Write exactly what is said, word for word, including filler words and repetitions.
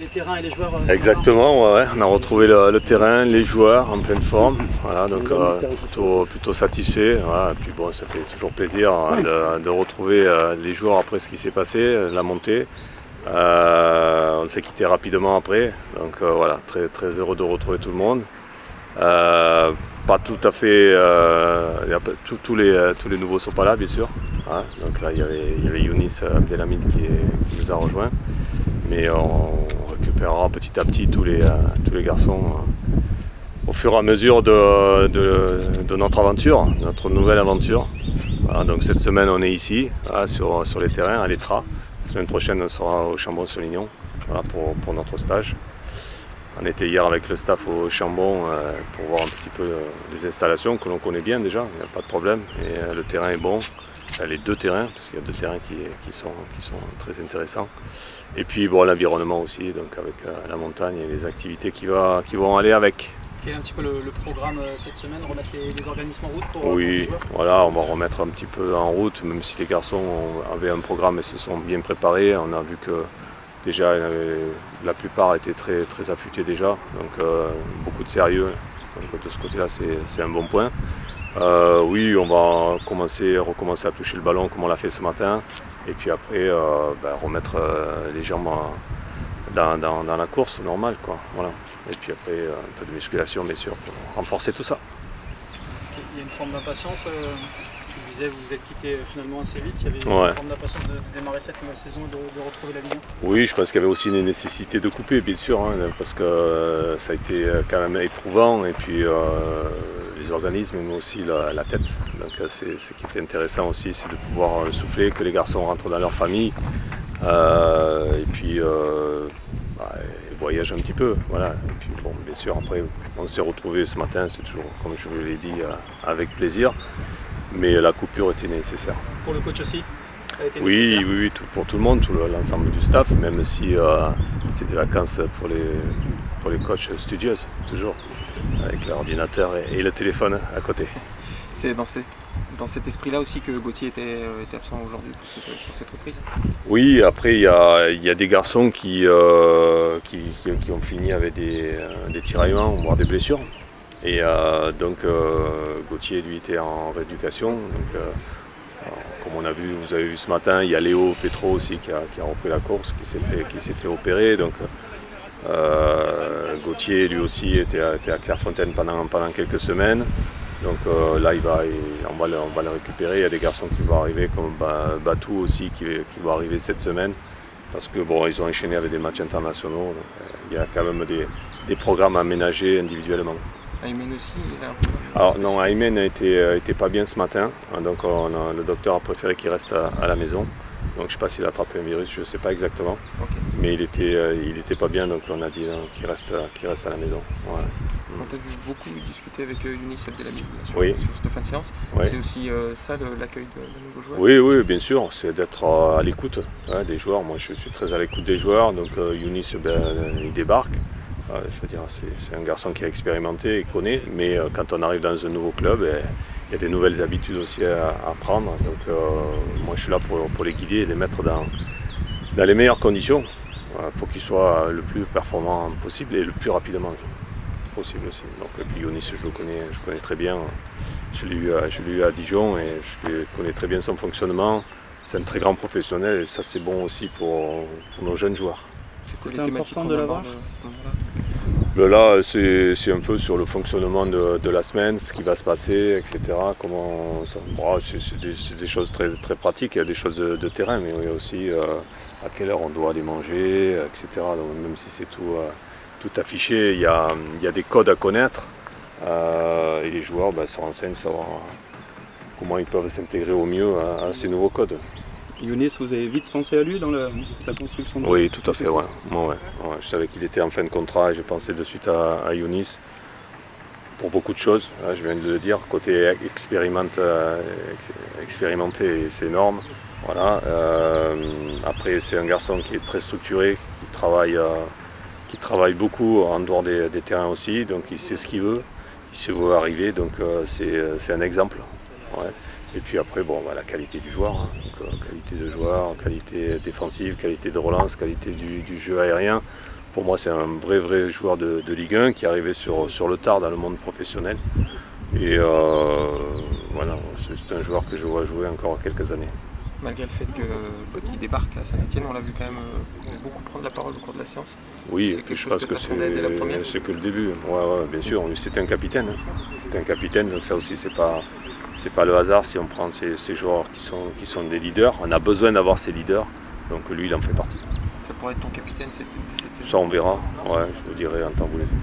terrain et les joueurs. Euh, Exactement, ouais, on a retrouvé le, le terrain, les joueurs en pleine forme, voilà, donc euh, plutôt, plutôt satisfait. Voilà, et puis bon, ça fait toujours plaisir hein, de, de retrouver euh, les joueurs après ce qui s'est passé, la montée. Euh, on s'est quitté rapidement après, donc euh, voilà, très, très heureux de retrouver tout le monde. Euh, pas tout à fait, euh, tous, tous, les, tous les nouveaux sont pas là bien sûr. Hein, donc là il y avait, il y avait Younis Abdelhamid qui, qui nous a rejoint, mais on récupérera petit à petit tous les, tous les garçons euh, au fur et à mesure de, de, de notre aventure, notre nouvelle aventure. Voilà, donc cette semaine on est ici, voilà, sur, sur les terrains à l'Etra. La semaine prochaine on sera au Chambon-Solignon, voilà, pour, pour notre stage. On était hier avec le staff au Chambon euh, pour voir un petit peu euh, les installations que l'on connaît bien déjà, il n'y a pas de problème. Et euh, le terrain est bon, euh, les deux terrains, parce qu'il y a deux terrains qui, qui, sont, qui sont très intéressants. Et puis bon, l'environnement aussi, donc avec euh, la montagne et les activités qui, va, qui vont aller avec. Quel est un petit peu le, le programme euh, cette semaine, remettre les, les organismes en route pour, oui, pour les joueurs? Voilà, on va remettre un petit peu en route, même si les garçons avaient un programme et se sont bien préparés. On a vu que déjà, la plupart étaient très, très affûtés déjà, donc euh, beaucoup de sérieux. Donc, de ce côté-là, c'est un bon point. Euh, oui, on va commencer, recommencer à toucher le ballon comme on l'a fait ce matin, et puis après euh, ben, remettre euh, les jambes dans, dans, dans la course normale, quoi. Voilà. Et puis après euh, un peu de musculation, bien sûr, pour renforcer tout ça. Est-ce qu'il y a une forme d'impatience euh... Tu disais, vous vous êtes quitté finalement assez vite, il y avait ouais. une forme d'impatience de, de démarrer cette nouvelle saison et de, de retrouver la Ligue un? Oui, je pense qu'il y avait aussi une nécessité de couper, bien sûr, hein, parce que euh, ça a été quand même éprouvant, et puis euh, les organismes, mais aussi la, la tête. Donc c'est ce qui était intéressant aussi, c'est de pouvoir souffler, que les garçons rentrent dans leur famille, euh, et puis euh, bah, voyagent un petit peu. Voilà. Et puis bon, bien sûr, après, on s'est retrouvés ce matin, c'est toujours, comme je vous l'ai dit, avec plaisir. Mais la coupure était nécessaire. Pour le coach aussi? A été oui, nécessaire. oui, oui, tout, pour tout le monde, tout l'ensemble du staff, même si euh, c'est des vacances pour les, pour les coachs studieuses, toujours, avec l'ordinateur et, et le téléphone à côté. C'est dans, cette, dans cet esprit-là aussi que Gauthier était, était absent aujourd'hui pour cette, pour cette reprise? Oui, après il y a, y a des garçons qui, euh, qui, qui, qui ont fini avec des, des tiraillements, voire des blessures. Et euh, donc euh, Gauthier lui était en rééducation, donc, euh, comme on a vu, vous avez vu ce matin, il y a Léo Petro aussi qui a, qui a repris la course, qui s'est fait, qui s'est fait opérer. Donc euh, Gauthier lui aussi était à, était à Clairefontaine pendant, pendant quelques semaines. Donc euh, là il va, il, on, va le, on va le récupérer. Il y a des garçons qui vont arriver comme Batou aussi qui, qui va arriver cette semaine. Parce que bon, ils ont enchaîné avec des matchs internationaux. Donc, euh, il y a quand même des, des programmes aménagés individuellement. Aymen aussi, il a un peu... Alors non, Aymen n'était était pas bien ce matin, donc on a, le docteur a préféré qu'il reste à, à la maison. Donc je ne sais pas s'il a attrapé un virus, je ne sais pas exactement. Okay. Mais il était, euh, il était pas bien, donc on a dit qu'il reste, qu'il reste à la maison. Ouais. On t'a vu beaucoup discuter avec euh, Younis Abdelhamid sur, oui. sur cette fin de séance. Oui. C'est aussi euh, ça l'accueil de, de nouveaux joueurs? Oui, oui, bien sûr, c'est d'être euh, à l'écoute ouais, des joueurs. Moi je suis très à l'écoute des joueurs, donc euh, Younis ben, il débarque. Euh, je veux dire, c'est un garçon qui a expérimenté et connaît, mais euh, quand on arrive dans un nouveau club, eh, il y a des nouvelles habitudes aussi à, à prendre. Donc euh, moi je suis là pour, pour les guider et les mettre dans, dans les meilleures conditions euh, pour qu'ils soient le plus performants possible et le plus rapidement possible aussi. Donc, et puis Younis, je le connais, je connais très bien. Je l'ai eu, eu à Dijon et je connais très bien son fonctionnement. C'est un très grand professionnel et ça c'est bon aussi pour, pour nos jeunes joueurs. C'était important de l'avoir. Là, c'est un peu sur le fonctionnement de, de la semaine, ce qui va se passer, et cetera. Comment bon, c'est des, des choses très, très pratiques, il y a des choses de, de terrain, mais il y a aussi euh, à quelle heure on doit aller manger, et cetera. Donc, même si c'est tout, euh, tout affiché, il y, a, il y a des codes à connaître euh, et les joueurs ben, se renseignent, savoir comment ils peuvent s'intégrer au mieux à, à ces nouveaux codes. Younis, vous avez vite pensé à lui dans la, la construction de... Oui, tout à fait, ouais. Moi, ouais. Ouais, je savais qu'il était en fin de contrat et j'ai pensé de suite à, à Younis pour beaucoup de choses. Je viens de le dire, côté expérimente, euh, expérimenté, c'est énorme. Voilà. Euh, après, c'est un garçon qui est très structuré, qui travaille, euh, qui travaille beaucoup en dehors des, des terrains aussi, donc il sait ce qu'il veut, il sait où arriver, donc euh, c'est un exemple. Ouais. Et puis après, bon, bah, la qualité du joueur, hein. Donc, euh, qualité de joueur, qualité défensive, qualité de relance, qualité du, du jeu aérien. Pour moi, c'est un vrai, vrai joueur de, de Ligue un qui est arrivé sur, sur le tard dans le monde professionnel. Et euh, voilà, c'est un joueur que je vois jouer encore quelques années. Malgré le fait que, bah, qu'il débarque à Saint-Etienne, on l'a vu quand même euh, beaucoup prendre la parole au cours de la séance. Oui, c'est quelque je chose pense que, que que dès la première. c'est que le début. Ouais, ouais, bien sûr, c'était un capitaine. Hein. C'était un capitaine, donc ça aussi, c'est pas, c'est pas le hasard si on prend ces, ces joueurs qui sont, qui sont des leaders. On a besoin d'avoir ces leaders, donc lui, il en fait partie. Ça pourrait être ton capitaine cette, cette saison. Ça, on verra. Ouais, je vous dirai en temps voulu.